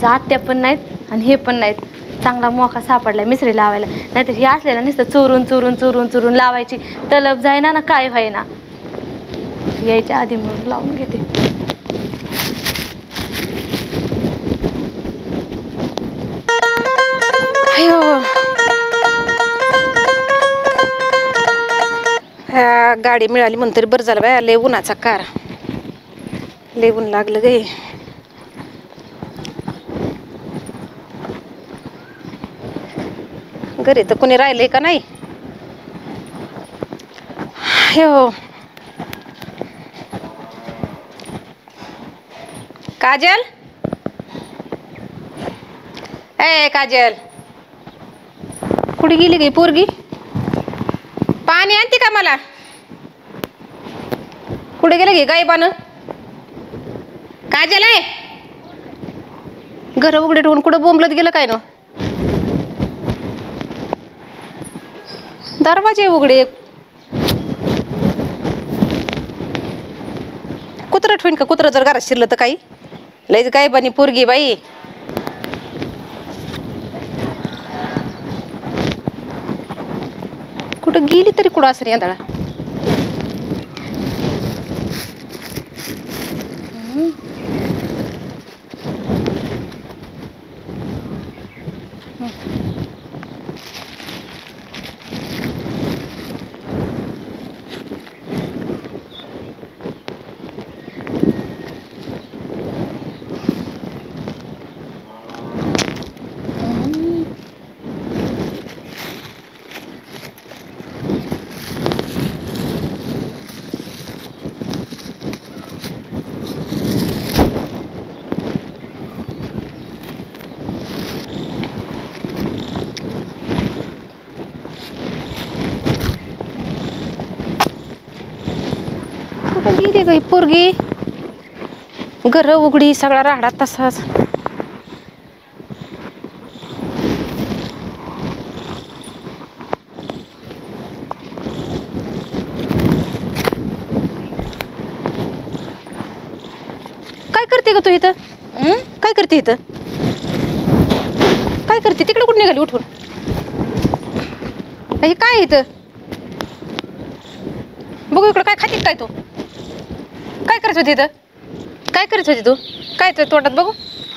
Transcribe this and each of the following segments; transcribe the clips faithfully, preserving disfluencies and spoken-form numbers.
आमच्या आत्या पण नाहीत आणि हे पण नाहीत. चांगला मोका सापडलाय मिसरी लावायला, नाहीतर हे असलेला नुसतं चोरून चोरून चोरून चोरून लावायची तलब जाईना ना काय व्हायना. यायच्या आधी म्हणून लावून घेते. अयो ह्या गाडी मिळाली म्हणून तरी बरं झालं बाय. लय उन्हाचा कार, लय ऊन लागलं गे. घरी तर कोणी राहिलंय का नाही. हो काजल, ए काजल कुठे गेली गे पोरगी? पाणी आणते का मला? कुठे गेलं गे गायबानं? काजल आहे घर उघडे ठेवून कुठं बोंबलत गेलं काय ना? दरवाजे उघडे. कुत्र ठेवीन का? कुत्र जर घरात शिरलं तर काही लयच गायबानी पोरगी बाई. कुठं गेली तरी कुठं असं यंदाळा. गेली गाई पोरगी. घर उघडी, सगळा राहडा तसाच. काय करते ग तू इथं? काय करते इथं? काय करते तिकडे? कुठे निघाली उठून? हे काय इथं? बघू इकडं काय खाते काय तू? काय करत होती इथं? काय करत होती तू? काय तुझ्या तोंडात बघू?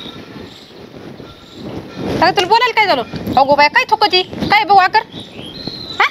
अगं तुला बोलायला काय झालं? अगो बाय काय थुकती? काय बघू आकर? हा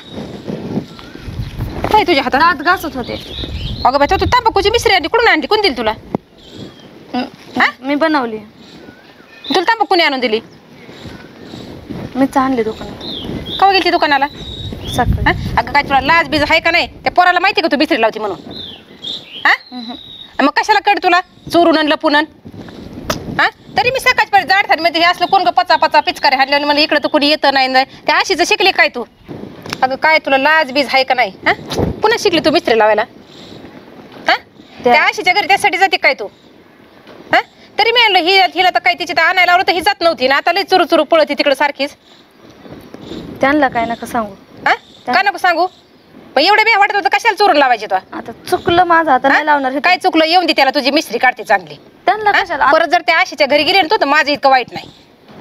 काय तुझ्या हातात? दात घासत होते. अगं बाय तू तंबाखूची मिसरी आणली, कुठून आणली? कोण दिली तुला? हा मी बनवली. तुला तंबाखू कोणी आणून दिली? मीच आणली दुकानात. केव्हा गेली दुकानाला? सकाळी. अगं काय तुला लाज बीज आहे का नाही? त्या पोराला माहिती का तू मिसरी लावती म्हणून? हा मग कशाला कळ तुला चोरून लपून? हा तरी मी सकाळच पर्यंत जाड थाट मध्ये हे असलं कोण ग पचा पचा पिचकारे हाणले मला इकडं तर कोणी येतं नाही. त्या अशीच शिकली काय तू? अगं काय तुला लाज बीज आहे का नाही? हा पुन्हा शिकली तू मिस्त्री लावायला? हा त्या अशीच्या घरी त्यासाठी जाते काय तू? हा तरी मी आणलं ही हिला तर काय तिची तर आणायला लावलं तर ही जात नव्हती ना, आता लई चुरू चुरू पळती तिकडे सारखीच. त्यांना काय नका सांगू. हा का नको सांगू? मग एवढं बी वाटत होतं कशाला चोरून लावायची तो? आता चुकलं माझं, आता नाही लावणार. काय चुकलं? येऊन दे त्याला, तुझी मिस्त्री काढते चांगली. त्यांना कशाला? परत जर त्या आशीच्या घरी गेली ना तू तर माझं इतकं वाईट नाही.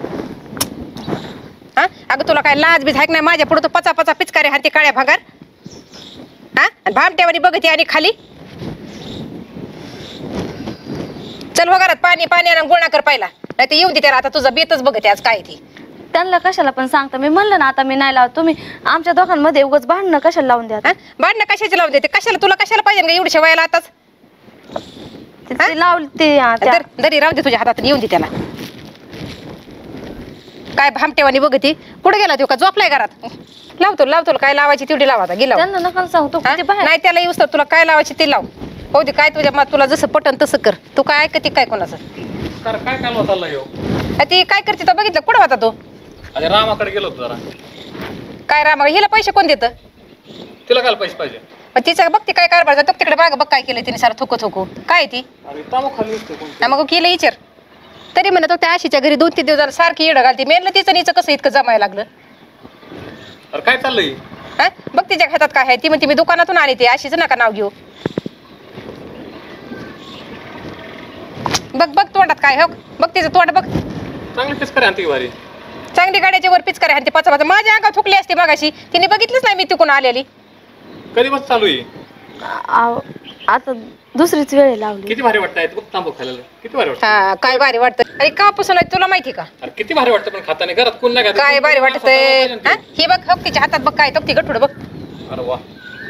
हा अगं तुला काय लाज बीज हाक नाही? माझ्या पुढे तो पचा पचा पिचकारे हाती काळ्या भागार. हा आणि भामट्यावानी बघते आणि खाली. चल हो घरात पाणी पाणी आणि गोळा कर पहिला, नाही तर येऊन दे त्याला. आता तुझा बेतच बघते आज काय ती. त्यांना कशाला पण सांगता? मी म्हणलं ना आता मी नाही लावत. तुम्ही आमच्या दोघांमध्ये उगाच भांडणं कशाला लावून द्या? भांडणं कशाची लावून देते? कशाला तुला कशाला पाहिजे का एवढ्या वयाला आताच? लावते दरी राहू दे तुझ्या हातात, येऊन दे त्याला. काय भामटेवानी बघती? कुठे गेला तो? का झोपलाय घरात? लावतो लावतो काय लावायची तेवढी लावा. गेला त्यांना नका सांगतो. नाही त्याला येऊस तर तुला काय लावायची ते लाव. हो दे काय तुझ्या तुला जसं पटन तसं कर. तू काय ऐकते काय कोणाचं? काय काय चाललंय हो? ती काय करते तो बघितलं? कुठं होता तो? अरे रामाकडे गेलो होतो जरा. काय रामा? हिला पैसे कोण देतं? तिला काय पैसे पाहिजे? तिचं बघ ती काय कारभार जातो तिकडे बाग बघ काय केलं तिने सारं थोकं थोकू. काय ती? अरे तामो खाली असते कोण? मग केलं विचार. तरी म्हणत त्या आशीच्या घरी दोन तीन दिवस झालं सारखी येडं घालते. मेलं तिचं नीचं कसं इतकं जमायला लागलं? अरे काय चाललंय? हा बघ तिच्या हातात काय आहे. ती म्हणते मी दुकानातून आली. ते आशीच नका नाव घेऊ. बघ बघ तोंडात काय हो? बघ तिचं तोंड बघ. चांगली पिचकारी आणते की भारी. चांगली गाड्याच्या वर पिचकारी हाणते पाचा पाचा. माझ्या अंगावर थुकली असते मगाशी, तिने बघितलीच नाही मी तिकून आलेली. कधी बस चालू आहे? आव, आता दुसरीच वेळ लावली. किती भारी वाटतं बघ तांबू खायला. किती भारी वाटतं. हा काय भारी वाटतं. अरे कापासून आहे तुला माहिती का अरे किती भारी वाटतं पण खाताने घरात कोण नाही खात. काय भारी वाटतंय. हा? ही बघ हप तिच्या हातात बघ काय तो तिकट बघ. अरे वा.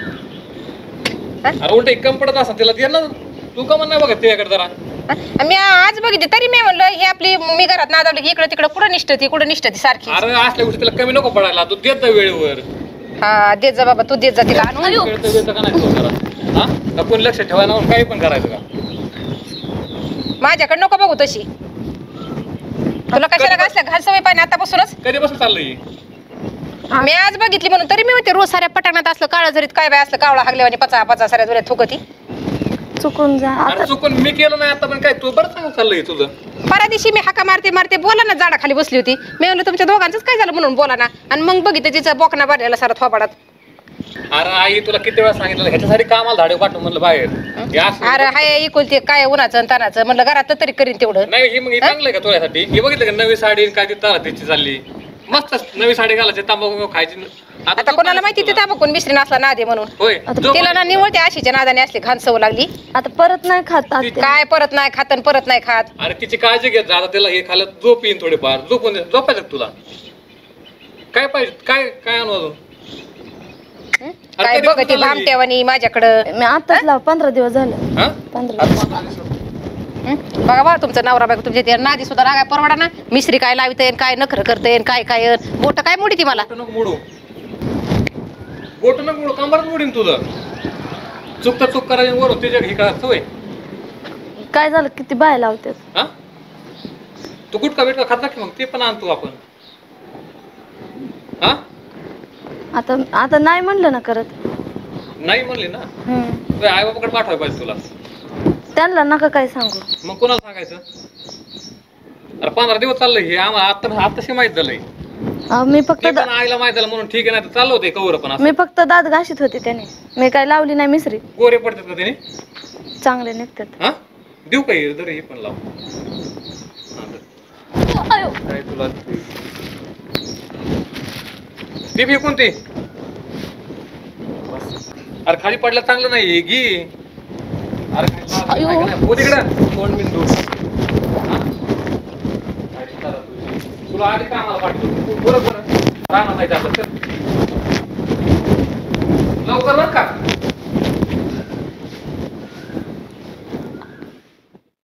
अरे उलट एक कम पडत असं तिला दे ना. तू का म्हण नाही बघत त्याकडे जरा. हा? मी आज बघितली तरी मी म्हणलं हे आपली मी घरात नादावली की इकडे तिकडे कुठं निष्ठ ती कुठं निष्ठ ती सारखी. अरे असल्या गोष्टी तिला कमी नको पडायला. तू देत जा वेळेवर. हा देत जा बाबा तू देत जा तिला आणून. वेळेचं वेळेचं का नाही ठेवत जरा? हा? का कोणी लक्ष ठेवायला म्हणून काही पण करायचं का? माझ्याकडे नको बघू तशी. तुला कशाला घासल्या घाल सवय पाहिजे आतापासूनच. कधीपासून चाललंय? मी आज बघितली म्हणून तरी मी होते रोज साऱ्या पटाणात असलं काळा जरीत काय बाय असलं कावळा हागल्यावानी पचा पचा साऱ्या दुऱ्या थुकती. चुकून जा आता. अरे चुकून मी केलं नाही आता पण काय तू बरं चांगलं चाललंय तुझं. परा दिवशी मी हाका मारते मारते बोला ना झाडाखाली बसली होती. मी म्हणलं तुमच्या दोघांचंच काय झालं म्हणून बोला ना. आणि मग बघितलं तिचं बोकना भरलेला सारा थोबाडात. अरे आई तुला किती वेळा सांगितलं ह्याच्यासाठी कामाला धाडे पाठवून म्हणलं बाहेर. हे असं- अरे हाय इकुलते काय उन्हाचं आणि तानाचं म्हणलं घरात तरी करीन तेवढं. नाही ही मग हे चांगलं आहे का तुझ्यासाठी? हे बघितलं का नवी साडी आणि काय ती तारा तिची चालली. मस्त नवी साडी घालायची तांबाखू खायची. आता कोणाला माहिती ते ताबकून मिश्री नसला नादे म्हणून. होय जो तिला ना निवळते आशीच्या नादाने असली घाण सवय लागली. आता परत नाही खात आत्या. काय परत नाही खात आणि परत नाही खात. अरे तिची काळजी घेत जा. आता तिला हे खाल्लं झोप येईन थोडीफार. झोपून दे. झोपायचं का तुला? काय पाहिजे काय काय आणू अजून? हं? अरे काय कधी बघ ती कुठं लागली? भामट्यावानी माझ्याकडं. मी आताच लाव पंधरा दिवस झाले. हा? पंधरा दिवस. हं? बघा बा तुमचा नवरा बायको तुमच्या ते नादी सुद्धा रागाय परवडा ना. मिश्री काय लावित काय नखर करते काय काय बोट काय मोडी ती मला. बोट नको मोडू. बोट नको मोडू. कांबारच मोडीन तुझं. चुकता चूक करायची वरून तुझ्या हे करा सवय. काय झालं किती बाय लावतात. हा? तू गुटखा बिटका खाता की मग ते पण आणतो आपण. हा? आता आता नाही म्हणलं ना करत. नाही म्हणली ना. हम्म. तुझ्या आई बाबाकडे पाठवायला पाहिजे तुला. त्यांना नका काय सांगू. मग कोणाला सांगायचं? अरे पंधरा दिवस चाललंय हे आम्हाला आता आताशी माहित झालंय. अहो, मी फक्त ते दा- पण आईला माहित झालं म्हणून ठीक आहे. नाही तर चाललं होते कवर पण असं. मी फक्त दात घाशीत होते त्याने. मी काय लावली नाही मिसरी. गोरे पडतात का त्याने? चांगले निघतात. हा देऊ काही जरी हे पण लाव. हा, दे. आयो. काय तुला ते फेकून ते. अरे खाली पडलं चांगलं नाही घे. अरे खाली आयो. काय नाही. हो तिकडं दोन मिनिट दोन. हा? काय करा तुझी. तुला आधी कामाला पाठवतो बरोबर राहणार नाही जात लवकर बरं का.